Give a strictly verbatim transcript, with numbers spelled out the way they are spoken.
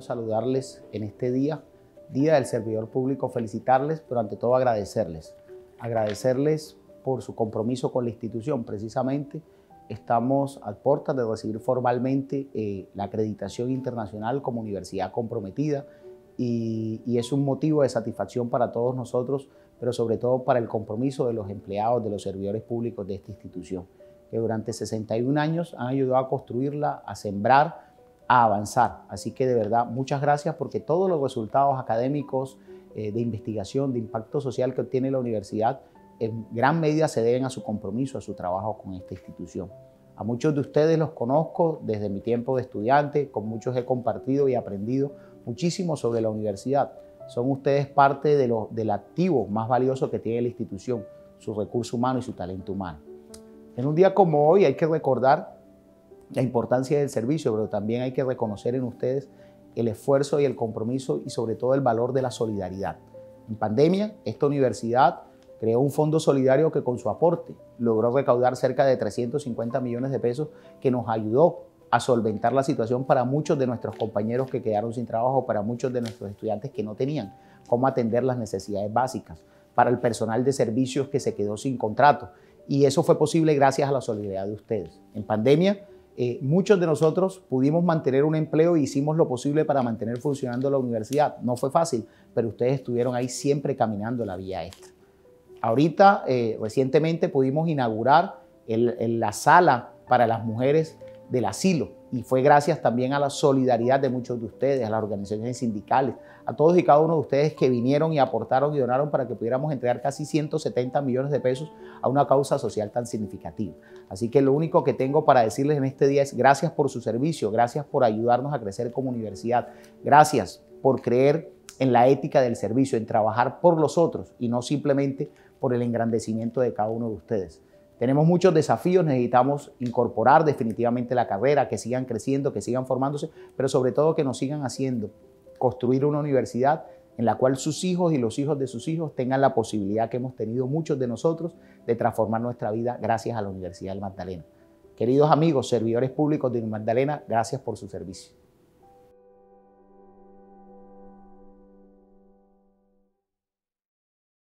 quiero saludarles en este día, Día del Servidor Público, felicitarles, pero ante todo agradecerles. Agradecerles por su compromiso con la institución. Precisamente estamos a puertas de recibir formalmente eh, la acreditación internacional como universidad comprometida y, y es un motivo de satisfacción para todos nosotros, pero sobre todo para el compromiso de los empleados, de los servidores públicos de esta institución, que durante sesenta y un años han ayudado a construirla, a sembrar, a avanzar. Así que de verdad, muchas gracias, porque todos los resultados académicos, eh, de investigación, de impacto social que obtiene la universidad, en gran medida se deben a su compromiso, a su trabajo con esta institución. A muchos de ustedes los conozco desde mi tiempo de estudiante, con muchos he compartido y aprendido muchísimo sobre la universidad. Son ustedes parte de lo, del activo más valioso que tiene la institución, su recurso humano y su talento humano. En un día como hoy hay que recordar la importancia del servicio, pero también hay que reconocer en ustedes el esfuerzo y el compromiso y sobre todo el valor de la solidaridad. En pandemia, esta universidad creó un fondo solidario que con su aporte logró recaudar cerca de trescientos cincuenta millones de pesos, que nos ayudó a solventar la situación para muchos de nuestros compañeros que quedaron sin trabajo, para muchos de nuestros estudiantes que no tenían cómo atender las necesidades básicas, para el personal de servicios que se quedó sin contrato. Y eso fue posible gracias a la solidaridad de ustedes. En pandemia, eh, muchos de nosotros pudimos mantener un empleo y hicimos lo posible para mantener funcionando la universidad. No fue fácil, pero ustedes estuvieron ahí siempre caminando la vía extra. Ahorita, eh, recientemente pudimos inaugurar el, el, la sala para las mujeres del asilo, y fue gracias también a la solidaridad de muchos de ustedes, a las organizaciones sindicales, a todos y cada uno de ustedes que vinieron y aportaron y donaron para que pudiéramos entregar casi ciento setenta millones de pesos a una causa social tan significativa. Así que lo único que tengo para decirles en este día es gracias por su servicio, gracias por ayudarnos a crecer como universidad, gracias por creer en la ética del servicio, en trabajar por los otros y no simplemente por el engrandecimiento de cada uno de ustedes. Tenemos muchos desafíos, necesitamos incorporar definitivamente la carrera, que sigan creciendo, que sigan formándose, pero sobre todo que nos sigan haciendo construir una universidad en la cual sus hijos y los hijos de sus hijos tengan la posibilidad que hemos tenido muchos de nosotros de transformar nuestra vida gracias a la Universidad del Magdalena. Queridos amigos, servidores públicos de Magdalena, gracias por su servicio.